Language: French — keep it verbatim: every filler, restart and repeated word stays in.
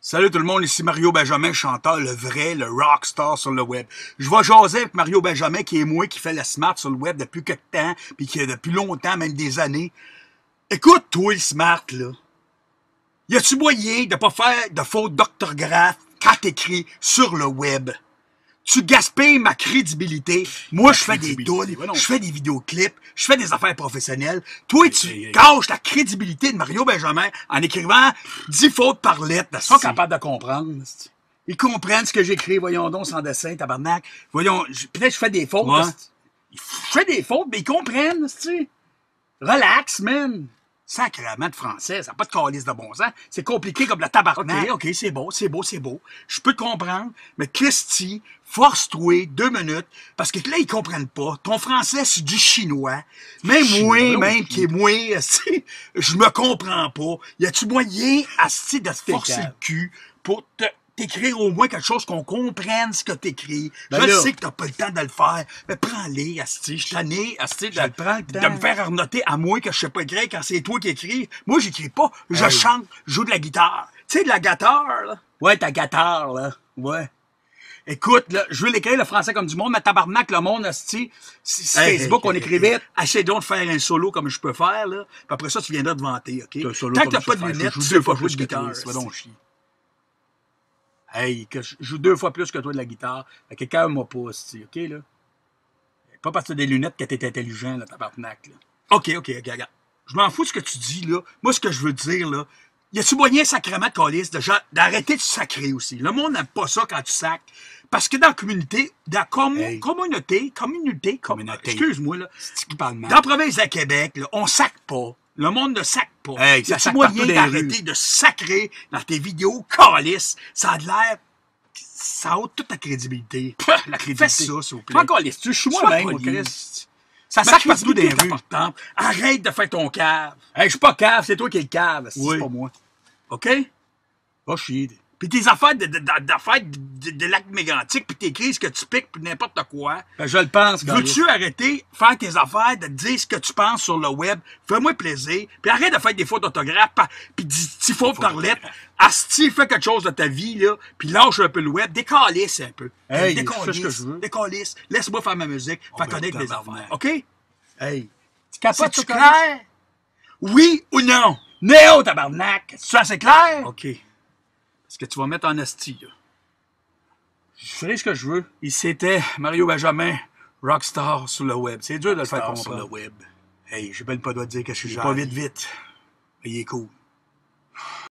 Salut tout le monde, ici Mario Benjamin, chanteur, le vrai, le rockstar sur le web. Je vais jaser avec Mario Benjamin, qui est moi, qui fait le smart sur le web depuis quelque temps, puis qui a depuis longtemps, même des années. Écoute, toi, le smart, là. Y a-tu moyen de pas faire de fautes d'orthographe quand t'écris sur le web? Tu gaspilles ma crédibilité. Moi, je fais des doules, je fais des vidéoclips, je fais des affaires professionnelles. Toi, tu hey, hey, gâches la crédibilité de Mario Benjamin en écrivant dix fautes par lettre. Ils sont capables de comprendre. Ils comprennent ce que j'écris. Voyons donc, sans dessin, tabarnak. Voyons, peut-être je fais des fautes. Ouais. Je fais des fautes, mais ils comprennent. T'sais. Relax, man. Sacrément de français, ça n'a pas de calice de bon sens. C'est compliqué comme la tabarnak. OK, OK, c'est beau, c'est beau, c'est beau. Je peux te comprendre, mais Christy, force-toi deux minutes, parce que là, ils comprennent pas. Ton français, c'est du chinois. Même moi, même qui est moi, je me comprends pas. Y a-tu moyen, asti, de te forcer le cul pour te... t'écrire au moins quelque chose qu'on comprenne ce que t'écris. Ben je là, sais que t'as pas le temps de le faire, mais prends-les, asti. Je t'en ai, asti, de, de me faire arnoter à moi que je sais pas écrire quand c'est toi qui écris. Moi, j'écris pas. Je hey. chante, je joue de la guitare. Tu sais, de la guitare, là. Ouais, ta guitare, là. Ouais. Écoute, là, je veux l'écrire le français comme du monde, mais tabarnak, le monde, asti, si hey, Facebook, hey, on écrit vite, essaie donc de faire un solo comme je peux faire, là. Puis après ça, tu viendras te vanter, OK? Tant que t'as pas de lunettes, tu sais pas jouer de guitare. Ça va donc chier. Hey, que je joue deux fois plus que toi de la guitare. Fait que calme-moi pas, c'ti, OK, là? Pas parce que t'as des lunettes que t'es intelligent, là, tabarnak, là. OK, OK, regarde. Je m'en fous de ce que tu dis, là. Moi, ce que je veux dire, là, y a-tu moyen sacrément de calice d'arrêter de sacrer aussi? Le monde n'aime pas ça quand tu sacres. Parce que dans la communauté, dans la com hey. communauté, communauté, communauté, excuse-moi, là, dans la province de Québec, là, on sacre pas. Le monde ne sacre pas. Hey, ça y moyen d'arrêter de sacrer dans tes vidéos calices. Ça a de l'air... Ça ôte toute ta crédibilité. La crédibilité. Fais ça, s'il vous plaît. Pas calice, tu suis moi-même, mon Christ. Ça sacre partout des rues. Arrête de faire ton cave. Hey, je suis pas cave, c'est toi qui es le cave. Oui. C'est pas moi. OK? Va chier. Puis tes affaires de, de, de, d'affaires de, de, de lac mégantique, puis tes crises que tu piques, puis n'importe quoi. Ben, je le pense. Veux-tu arrêter de faire tes affaires, de te dire ce que tu penses sur le web? Fais-moi plaisir. Puis arrête de faire des fautes d'orthographe, puis des fautes par lettre. Asti, fais quelque chose de ta vie, là, puis lâche un peu le web. Décalisse un peu. Hey, décalisse, ce que je veux. Décalisse. Laisse-moi faire ma musique, faire connaître mes affaires. OK? Hey. Tu capotes, c'est clair? Oui ou non? Néo, tabarnak! C'est assez clair? OK. Est-ce que tu vas mettre en asti, là? Je ferai ce que je veux. Il c'était Mario Benjamin, rockstar sur le web. C'est dur de le faire comprendre. Sur le web. Hey, j'ai même pas le droit de dire que je suis genre. Pas vite, vite. Mais il est cool.